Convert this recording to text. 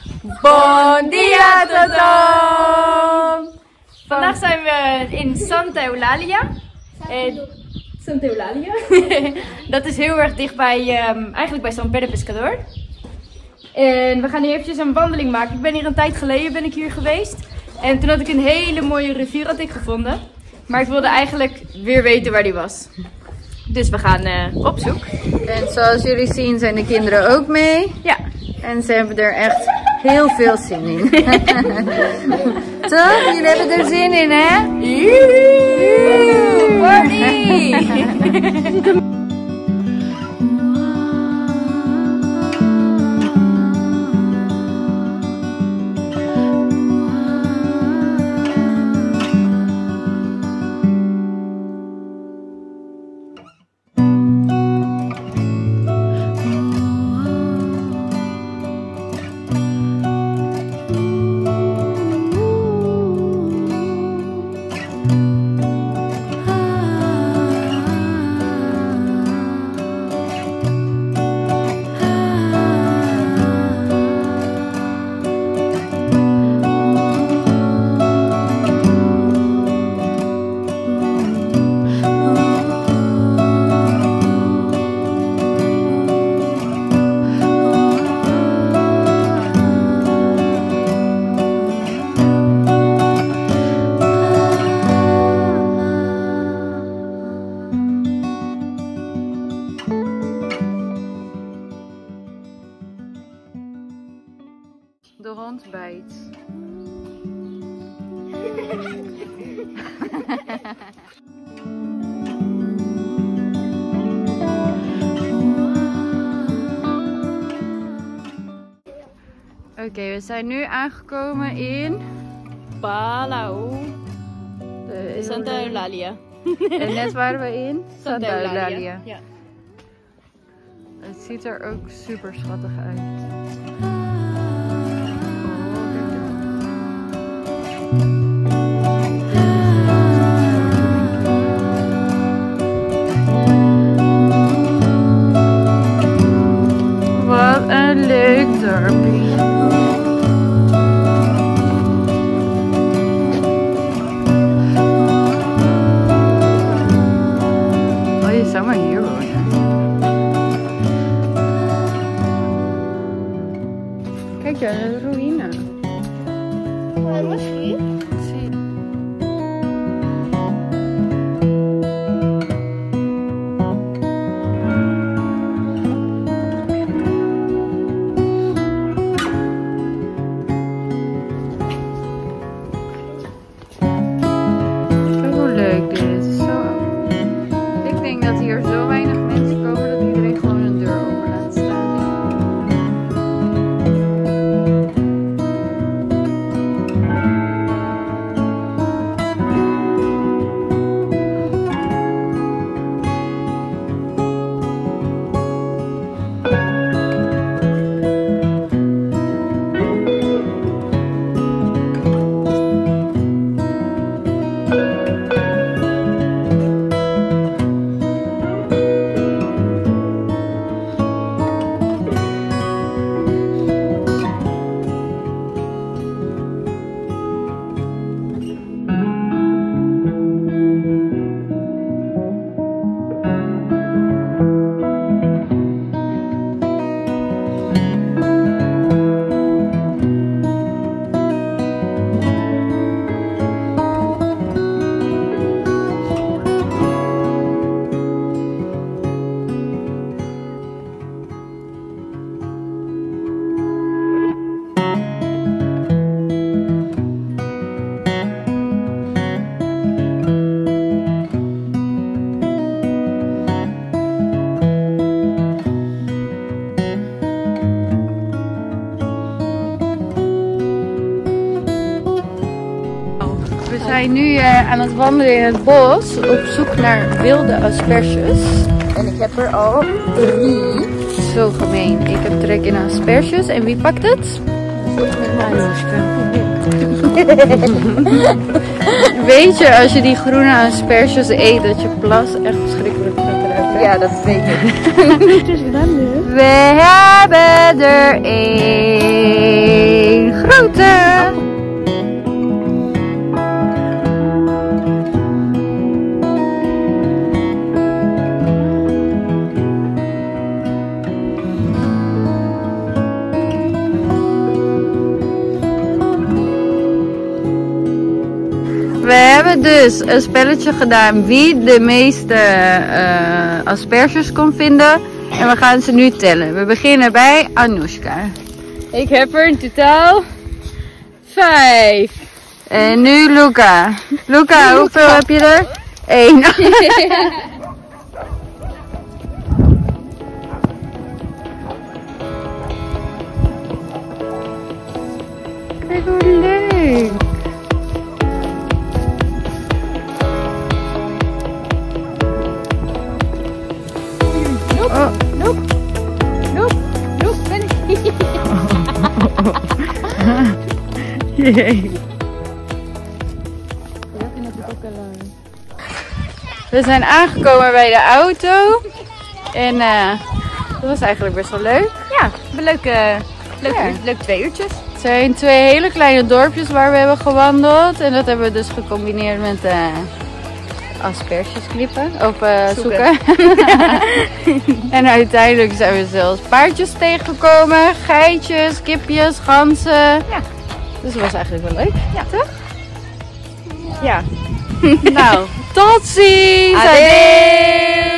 Bon dia tothom! Vandaag zijn we in Santa Eulalia. Santa Eulalia? Dat is heel erg dichtbij, eigenlijk bij San Pedro Pescador. En we gaan nu eventjes een wandeling maken. Ik ben hier een tijd geleden hier geweest. En toen had ik een hele mooie rivier gevonden. Maar ik wilde eigenlijk weer weten waar die was. Dus we gaan op zoek. En zoals jullie zien zijn de kinderen ook mee. Ja. En ze hebben er echt heel veel zin in. Toch? Jullie hebben er zin in, hè? Joehoe! Party! De hond bijt. Oké, we zijn nu aangekomen in Palau. Santa Eulalia. En net waren we in Santa Eulalia. Ja. Het ziet er ook super schattig uit. Wat een leuk dorpje. Oh, je zou maar hier wonen. Kijk, ja, een ruïne. Misschien. Zie. Hoe leuk dit is. Zo. Ik denk dat hier zo weinig mensen komen dat iedereen gewoon een deur open laat staan. We zijn nu aan het wandelen in het bos op zoek naar wilde asperges. En ik heb er al 3. Zo gemeen. Ik heb trek in asperges. En wie pakt het? Weet je, als je die groene asperges eet, dat je plas echt verschrikkelijk gaat ruiken? Ja, dat weet ik. We hebben er 1. grote. We hebben dus een spelletje gedaan wie de meeste asperges kon vinden. En we gaan ze nu tellen. We beginnen bij Anoushka. Ik heb er in totaal 5. En nu Luca. Luca, hoeveel heb je er? 1. Kijk hoe leuk. Jee. We zijn aangekomen bij de auto en dat was eigenlijk best wel leuk. Ja, leuk 2 uurtjes. Het zijn 2 hele kleine dorpjes waar we hebben gewandeld en dat hebben we dus gecombineerd met asperges knippen of zoeken. En uiteindelijk zijn we zelfs paardjes tegengekomen, geitjes, kipjes, ganzen. Ja. Dus dat was eigenlijk wel leuk. Ja. Toch? Ja. Nou, tot ziens! Adeu!